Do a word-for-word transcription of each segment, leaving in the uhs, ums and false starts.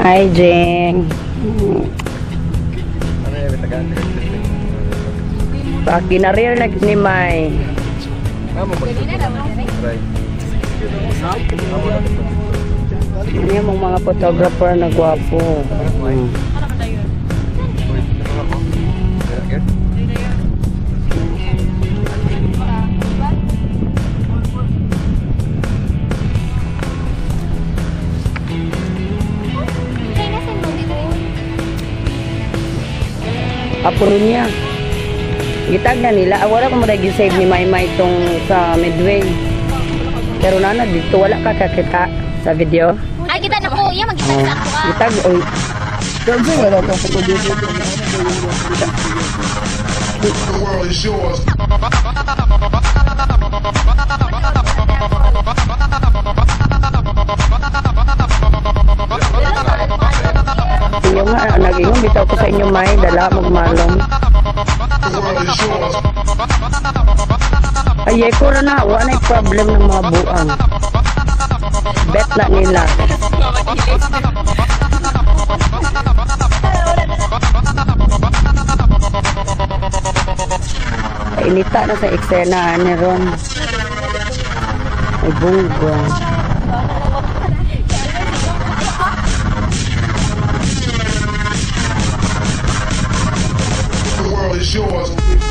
Hi, Jeng. Pag ginarilag ni May. Ini mong mga photographer na gwapo. Hmm. Apuro niya. Gitag na nila. Wala ko mag-save ni Maymay itong sa Midway. Pero nana, dito wala ka kakita sa video. Ay, kita na po. Iya, mag-gitag sa ako ka. Gitag, oy. Kasi wala ka sa dito. The world is yours. Inyo nga, nag-ingon bitaw ko sa inyo May, dala magmalong. Ay, ko na na, wala na problem ng mga buang. Bet na nila. Inita na sa eksena ni Ron. Ay, bungga. The world is yours.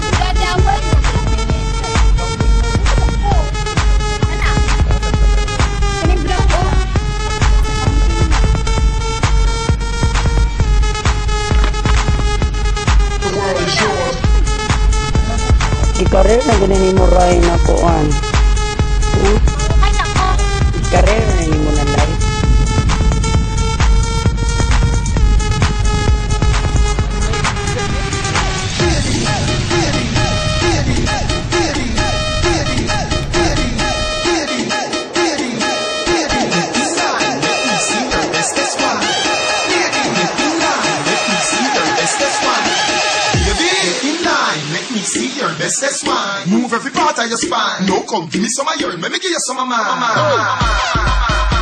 Ikarir na ganun mo ray na kuan. Hmm? Ikarir na mo na live. Best that's wine. Move every part of your spine. No, come give me some of your. Let me give you some of mine. Oh.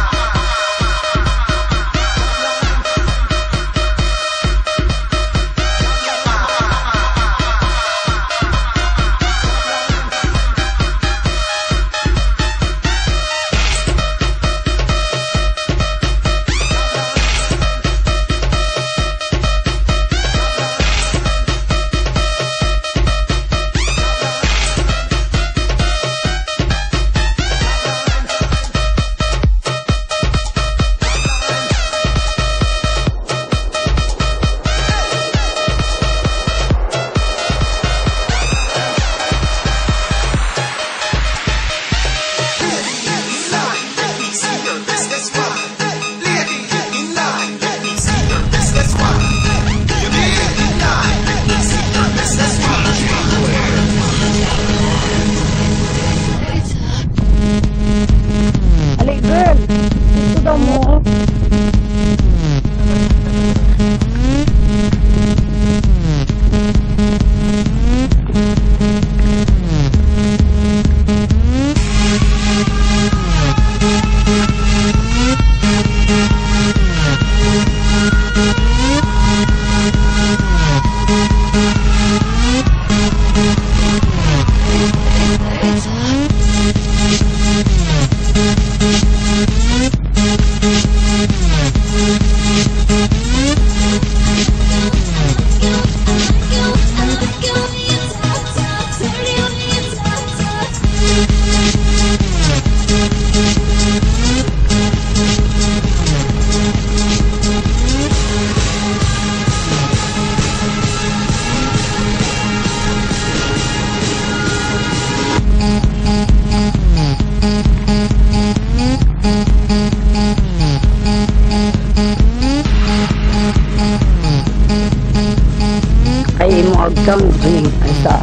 Ay mo agkang G ay sa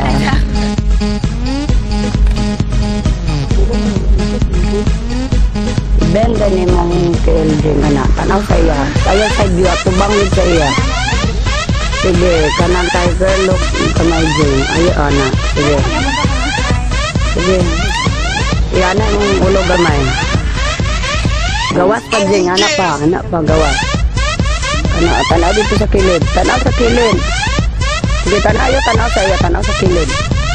benda ni mong K L J nga na tanaw sa iya kaya sa biwa tubangin sa iya. Sige kanang tiger look kamay J ayo ana sige sige iyan ang ulo gamay gawas pa J anak pa anak pa gawas Kana, tanaw dito sa kilid. Tanaw sa kilid. Sige, tanaw yo, tanaw sa iya, tanaw sa kilid.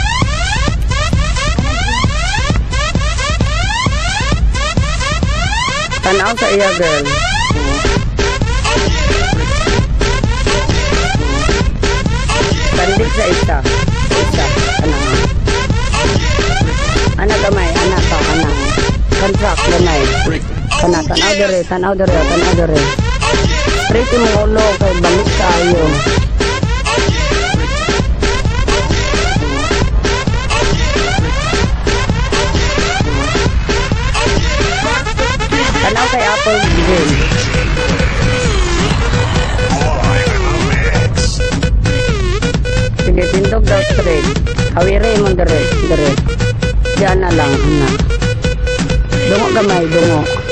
Tanaw sa iya, girl. Sandik sa isa. Sa isa. Tanaw. Anak gamay, anak ka, anak. Contract gamay. Kana, tanaw dere, tanaw dere, tanaw dere. Straight mo ulo, kay balik tayo. Tanaw kay Apple Game. Sige, tindog daw straight. Hawire mo dere, dere. Diyan na lang, anak. Dungo gamay, dungo.